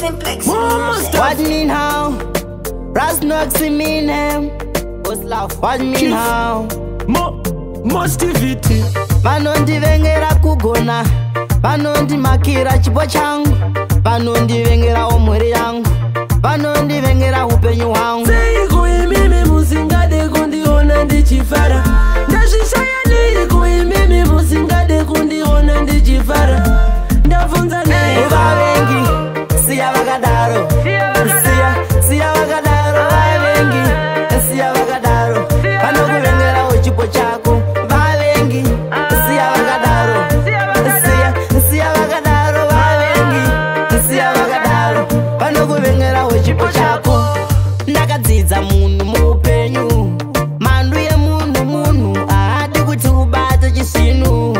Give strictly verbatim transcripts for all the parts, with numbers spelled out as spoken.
What mean how? Ras Knox mean him. What mean how? Mostaff. Vanondi vengera kugona, vanondi makira chipo changu, vanondi vengera omwiri yangu, vanondi vengera upenyu wangu. Seiko imimi musingade kundiona ndichifara, ndazvishaya neiko imimi musingade kundiona ndichifara, ndafunza nei Vavengi, siya vakadaro, siya, siya vakadaro, Vavengi, siya vakadaro, vanokuvengera uchipo chako. Ndakadzidza munhu muupenyu, mandu yemunhu munhu haadi kuti ubate chisinu.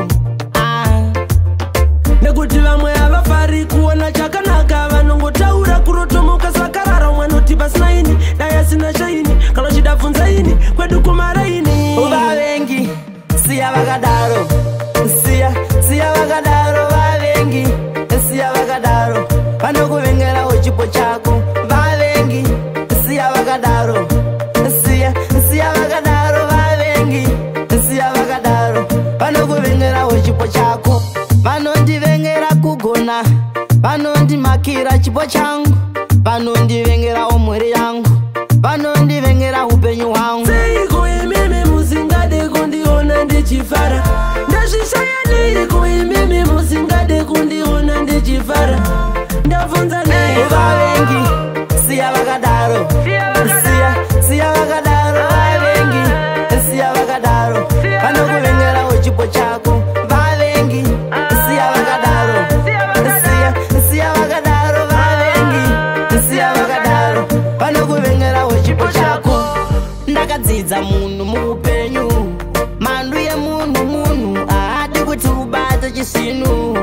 Nekuti vamwe havafari kuona chakanaka, vanongotaura kurotomoka sakarara. Mwanoti pasina ini, dai asina shaini, kana uchida bvunza ini, kwedu kumaraini. Vavengi, siya vakadaro, siya, siya vakadaro. Vavengi, siya vakadaro, vanokuvengera uchipo chako. Vavengi, siya vakadaro, siya, siya vakadaro. Vavengi, siya vakadaro, vanokuvengera uchipo chako. Vanondivengera kugona, vanondimakira chipo changu, vanondivengera omwiri yangu, vanondivengera upenyu hwangu. Seiko imimi musingade kundiona ndichifara, ndazvishaya neiko imimi musingade kundiona ndichifara, ndafunza nei Vavengi, siya vakadaro, siya, siya vakadaro. Vavengi, siya vakadaro, vanokuvengera uchipo chako. Vavengi, siya vakadaro, siya, siya vakadaro. Vavengi, siya vakadaro, vanokuvengera uchipo chako. Ndakadzidza munhu muupenyu, mandu yemunhu munhu haadi kuti ubate chisinu.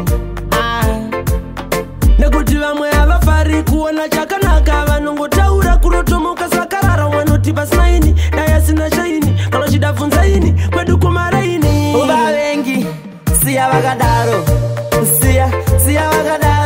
Nekuti vamwe havafari kuona chakanaka, vanongotaura kurotomoka sakarara. Mwanoti pasina ini, dai asina shaini, kana uchida bvunza ini, kwedu kumaraini. Vavengi, siya vakadaro, siya, siya vakadaro.